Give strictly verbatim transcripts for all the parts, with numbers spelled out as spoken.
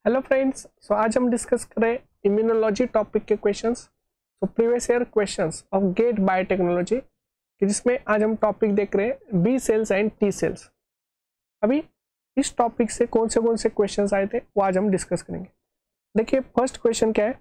Hello friends, सो आज हम discuss करें इम्यूनोलॉजी टॉपिक के questions. So previous year questions of GATE biotechnology, जिसमें आज हम टॉपिक देख रहे हैं B cells and T cells. अभी इस टॉपिक से कौन से कौन से क्वेश्चंस आए थे वो आज हम डिस्कस करेंगे। देखिए फर्स्ट क्वेश्चन क्या है,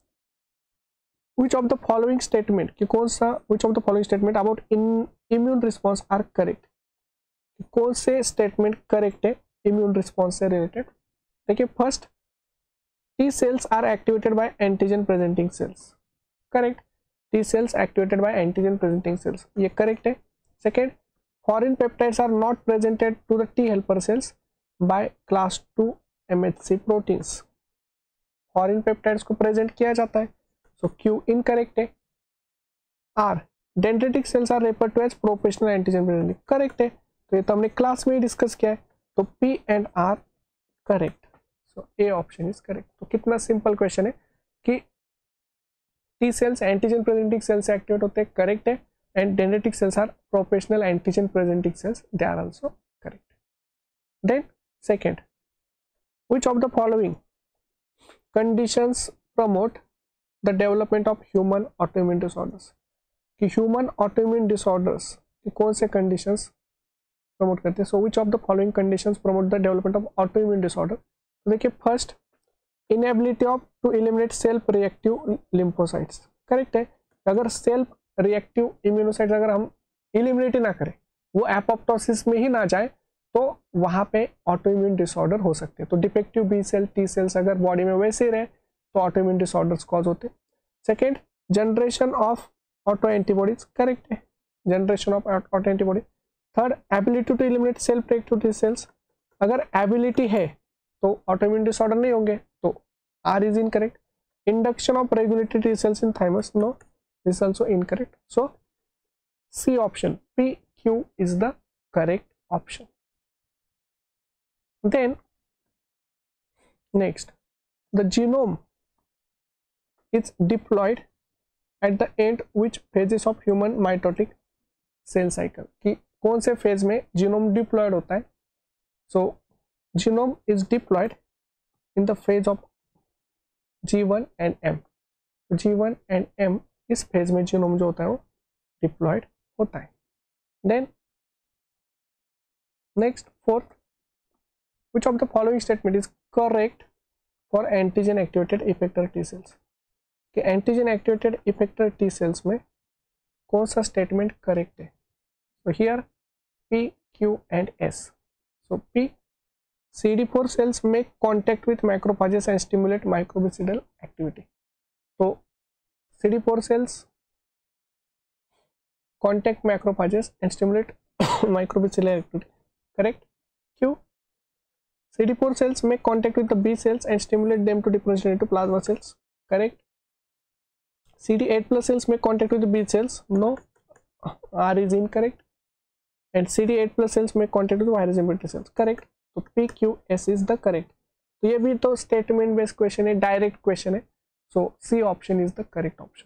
which of the following statement कि कौन सा which of the following statement about in immune response are correct. कौन से स्टेटमेंट करेक्ट है इम्यून रिस्पॉन्स से रिलेटेड। देखिए first, T cells are activated by antigen presenting cells, correct. T cells activated by antigen presenting cells, ये correct है। Second, foreign peptides are not presented to the T helper cells by class two MHC proteins. Foreign peptides को present किया जाता है, so Q incorrect है। R, dendritic cells are referred to as professional antigen presenting, correct है। तो ये तो हमने क्लास में ही डिस्कस किया है, तो P and R correct. So A option is correct. तो कितना सिंपल क्वेश्चन है कि T cells antigen presenting cells से एक्टिवेट होते हैं, करेक्ट है। And dendritic cells are professional antigen presenting cells, they are also correct. Then second, which of the following conditions promote the development of human autoimmune disorders. कि human autoimmune disorders की कौन से conditions promote करते हैं। So which of the following conditions promote the development of autoimmune disorder. तो देखिए first, inability of to eliminate self reactive lymphocytes, correct है। अगर सेल्फ रिएक्टिव इम्यूनोसाइट्स अगर हम एलिमिनेट ही ना करें, वो एपोप्टोसिस में ही ना जाए, तो वहां पे ऑटोइम्यून डिसऑर्डर हो सकते हैं। तो defective B cell T cells अगर बॉडी में वैसे ही रहे तो ऑटोइम्यून डिसऑर्डर्स कॉज होते हैं। Second, generation of auto antibodies, correct है, generation of auto antibody. Third, ability to eliminate self reactive T cells, अगर एबिलिटी है तो ऑटोइम्यून डिसऑर्डर नहीं होंगे, तो R is incorrect. Induction of regulatory T cells in thymus, no, this also incorrect. So C option P Q is the correct option. Then next, the genome is diploid at the end which phases of human mitotic cell cycle. कि कौन से phase में genome diploid होता है। So genome is diploid in the phase of G one and M. G one and M, इस phase में genome जो होता है वो डिप्लॉयड होता है। Then next fourth, which of the following statement is correct for antigen activated effector T cells. कि antigen activated effector T cells में कौन सा स्टेटमेंट करेक्ट है। So here P, Q and S. So P, C D four cells make contact with macrophages and stimulate microbicidal activity. So C D four cells contact macrophages and stimulate microbicidal activity, correct. Q, C D four cells make contact with the B cells and stimulate them to differentiate into plasma cells, correct. C D eight plus cells make contact with the B cells, no, R is incorrect. And C D eight plus cells make contact with virus immunity cells, correct. तो P Q S is the correct. तो ये भी तो statement based question है, direct question है, so C option is the correct option.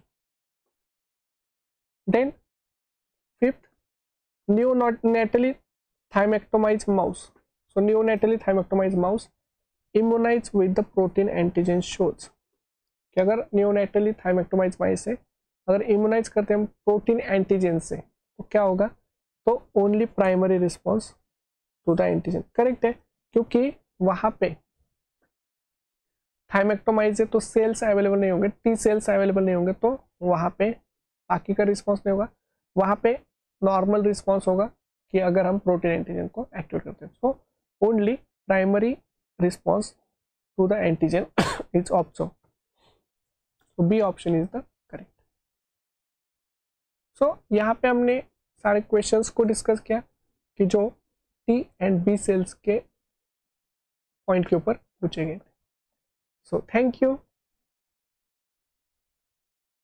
Then fifth, neonatally thymectomized mouse. So neonatally thymectomized mouse immunized with the protein antigen shows कि अगर neonatally thymectomized mice से अगर इम्यूनाइज करते हैं हम protein antigen से, तो क्या होगा, तो only primary response to the antigen, correct है। क्योंकि वहां पे थाइमेक्टोमाइज है तो सेल्स अवेलेबल नहीं होंगे, टी सेल्स अवेलेबल नहीं होंगे, तो वहां पे बाकी का रिस्पॉन्स नहीं होगा, वहां पे नॉर्मल रिस्पॉन्स होगा कि अगर हम प्रोटीन एंटीजन को एक्टिवेट करते हैं। So only primary response to the antigen is observe, तो B option is the correct. So यहाँ पे हमने सारे क्वेश्चंस को डिस्कस किया कि जो टी एंड बी सेल्स के पॉइंट के ऊपर पूछे गए थे। So thank you.